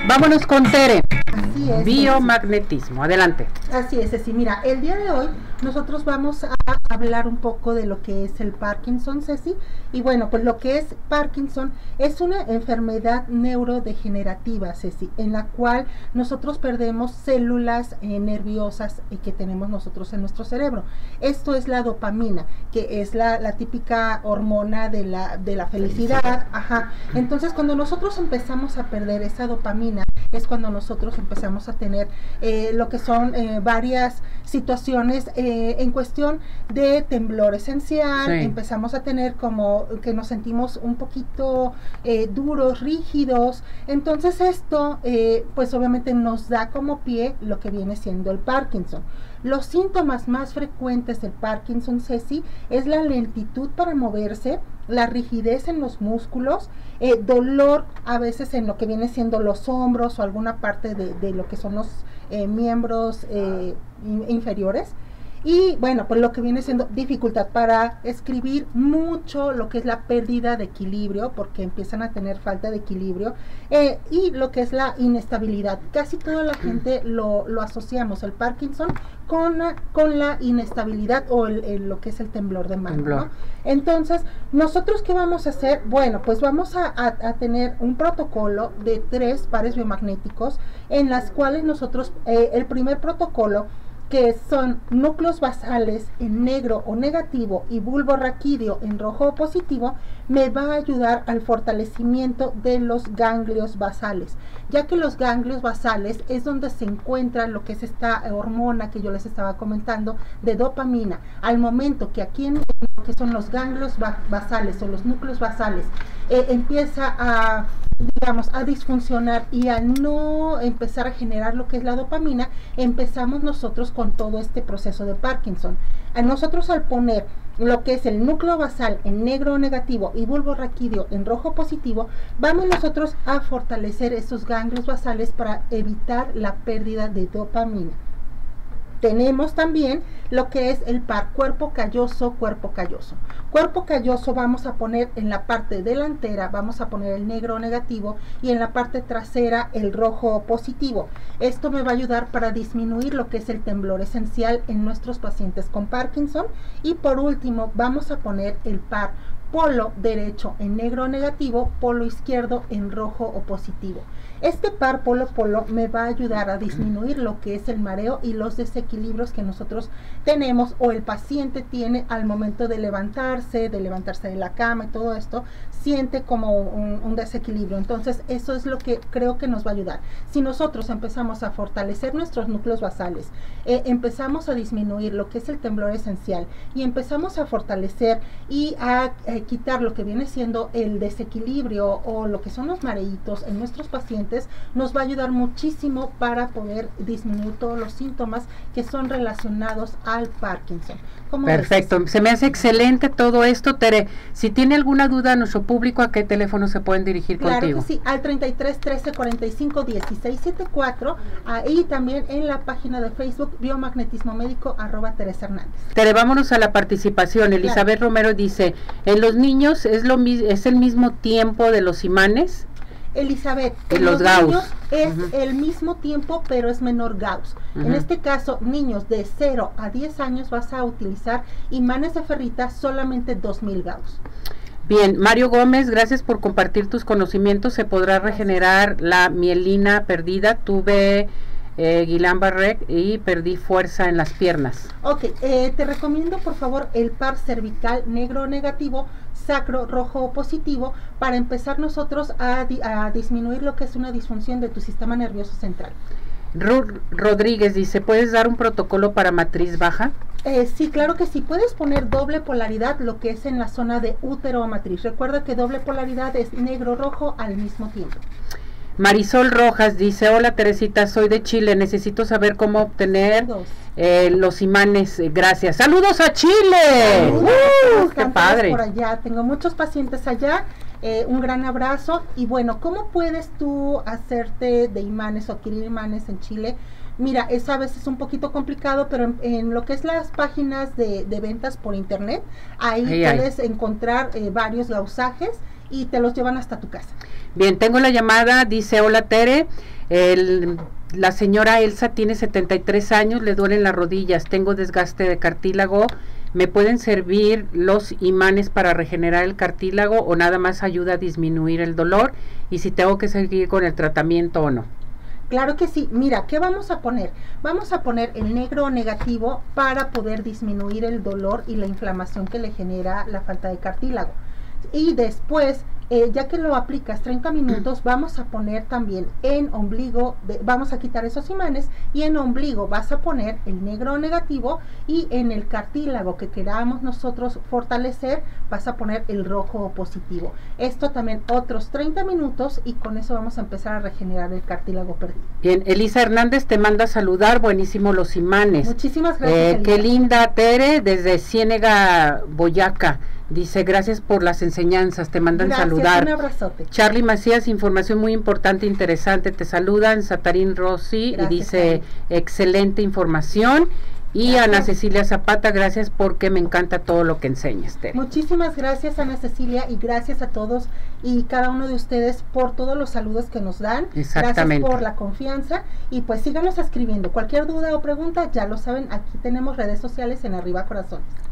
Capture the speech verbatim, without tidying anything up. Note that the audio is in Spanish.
Vámonos con Tere. Así es. Biomagnetismo. Adelante. Así es, Ceci. Mira, el día de hoy nosotros vamos a hablar un poco de lo que es el Parkinson, Ceci. Y bueno, pues lo que es Parkinson es una enfermedad neurodegenerativa, Ceci, en la cual nosotros perdemos células eh, nerviosas eh, que tenemos nosotros en nuestro cerebro. Esto es la dopamina, que es la, la típica hormona de la, de la felicidad. Ajá. Entonces, cuando nosotros empezamos a perder esa dopamina, es cuando nosotros empezamos a tener eh, lo que son eh, varias situaciones eh, en cuestión de temblor esencial. Sí. Empezamos a tener como que nos sentimos un poquito eh, duros, rígidos. Entonces esto eh, pues obviamente nos da como pie lo que viene siendo el Parkinson. Los síntomas más frecuentes del Parkinson, Ceci, es la lentitud para moverse, la rigidez en los músculos, eh, dolor a veces en lo que viene siendo los hombros o alguna parte de, de lo que son los eh, miembros eh, in, inferiores. Y bueno, pues lo que viene siendo dificultad para escribir, mucho lo que es la pérdida de equilibrio, porque empiezan a tener falta de equilibrio, eh, y lo que es la inestabilidad. Casi toda la gente lo, lo asociamos, el Parkinson, con, con la inestabilidad o el, el, lo que es el temblor de mano, temblor. ¿no? Entonces, ¿nosotros qué vamos a hacer? Bueno, pues vamos a, a, a tener un protocolo de tres pares biomagnéticos, en las cuales nosotros, eh, el primer protocolo, que son núcleos basales en negro o negativo y bulbo raquídeo en rojo o positivo, me va a ayudar al fortalecimiento de los ganglios basales, ya que los ganglios basales es donde se encuentra lo que es esta hormona que yo les estaba comentando de dopamina. Al momento que aquí en lo que son los ganglios ba basales o los núcleos basales eh, empieza a digamos, a disfuncionar y a no empezar a generar lo que es la dopamina, empezamos nosotros con todo este proceso de Parkinson. A nosotros al poner lo que es el núcleo basal en negro negativo y bulbo raquídeo en rojo positivo, vamos nosotros a fortalecer esos ganglios basales para evitar la pérdida de dopamina. Tenemos también lo que es el par cuerpo calloso, cuerpo calloso. Cuerpo calloso vamos a poner en la parte delantera, vamos a poner el negro negativo y en la parte trasera el rojo positivo. Esto me va a ayudar para disminuir lo que es el temblor esencial en nuestros pacientes con Parkinson. Y por último vamos a poner el par polo derecho en negro negativo, polo izquierdo en rojo o positivo. Este par polo-polo me va a ayudar a disminuir lo que es el mareo y los desequilibrios que nosotros tenemos o el paciente tiene al momento de levantarse, de levantarse de la cama y todo esto, siente como un, un desequilibrio. Entonces eso es lo que creo que nos va a ayudar. Si nosotros empezamos a fortalecer nuestros núcleos basales, eh, empezamos a disminuir lo que es el temblor esencial y empezamos a fortalecer y a eh, quitar lo que viene siendo el desequilibrio o lo que son los mareitos en nuestros pacientes, nos va a ayudar muchísimo para poder disminuir todos los síntomas que son relacionados al Parkinson. Perfecto, ves? Se me hace excelente todo esto, Tere. Si tiene alguna duda nuestro público, ¿a qué teléfono se pueden dirigir claro contigo? Claro que sí, al treinta y tres, trece, cuarenta y cinco, dieciséis, setenta y cuatro, ahí también en la página de Facebook Biomagnetismo Médico, arroba Teresa Hernández. Tere, vámonos a la participación. Elizabeth claro. Romero dice, en los niños es, lo, es el mismo tiempo de los imanes. Elizabeth, en los, los Gauss es uh-huh. el mismo tiempo, pero es menor Gauss. Uh-huh. En este caso, niños de cero a diez años vas a utilizar imanes de ferrita solamente dos mil Gauss. Bien, Mario Gómez, gracias por compartir tus conocimientos. ¿Se podrá regenerar la mielina perdida? Tuve eh, Guillain-Barré y perdí fuerza en las piernas. Ok, eh, te recomiendo por favor el par cervical negro negativo, sacro rojo positivo, para empezar nosotros a, di a disminuir lo que es una disfunción de tu sistema nervioso central. Ruth Rodríguez dice, ¿puedes dar un protocolo para matriz baja? Eh, sí, claro que sí. Puedes poner doble polaridad, lo que es en la zona de útero o matriz. Recuerda que doble polaridad es negro-rojo al mismo tiempo. Marisol Rojas dice, hola Teresita, soy de Chile, necesito saber cómo obtener eh, los imanes, gracias. ¡Saludos a Chile! ¡Uh, qué padre! Por allá, tengo muchos pacientes allá, eh, un gran abrazo. Y bueno, ¿cómo puedes tú hacerte de imanes o adquirir imanes en Chile? Mira, es a veces un poquito complicado, pero en, en lo que es las páginas de, de ventas por internet, ahí ay, puedes ay. encontrar eh, varios gausajes y te los llevan hasta tu casa. Bien, tengo la llamada, dice, hola Tere, El, la señora Elsa tiene setenta y tres años, le duelen las rodillas, tengo desgaste de cartílago. ¿Me pueden servir los imanes para regenerar el cartílago o nada más ayuda a disminuir el dolor? Y si tengo que seguir con el tratamiento o no. Claro que sí. Mira, ¿qué vamos a poner? Vamos a poner el negro negativo para poder disminuir el dolor y la inflamación que le genera la falta de cartílago. Y después, eh, ya que lo aplicas treinta minutos, vamos a poner también en ombligo, de, vamos a quitar esos imanes, y en ombligo vas a poner el negro negativo, y en el cartílago que queramos nosotros fortalecer, vas a poner el rojo positivo. Esto también otros treinta minutos, y con eso vamos a empezar a regenerar el cartílago perdido. Bien, Elisa Hernández te manda a saludar, buenísimo los imanes. Muchísimas gracias. Eh, qué linda Tere, desde Ciénega, Boyaca. Dice, gracias por las enseñanzas, te mandan Gracias, saludar. Un abrazote. Charlie Macías, información muy importante, interesante, te saludan. Satarín Rossi, Gracias, y dice, Charlie. excelente información. Y Gracias. Ana Cecilia Zapata, gracias porque me encanta todo lo que enseñas, Tere. Muchísimas gracias, Ana Cecilia, y gracias a todos y cada uno de ustedes por todos los saludos que nos dan. Exactamente. Gracias por la confianza, y pues síganos escribiendo. Cualquier duda o pregunta, ya lo saben, aquí tenemos redes sociales en Arriba Corazones.